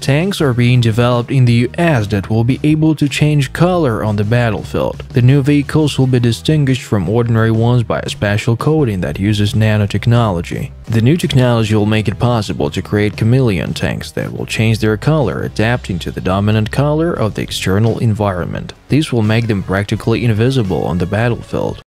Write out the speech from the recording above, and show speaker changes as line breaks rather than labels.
Tanks are being developed in the US that will be able to change color on the battlefield. The new vehicles will be distinguished from ordinary ones by a special coating that uses nanotechnology. The new technology will make it possible to create Chameleon tanks that will change their color, adapting to the dominant color of the external environment. This will make them practically invisible on the battlefield.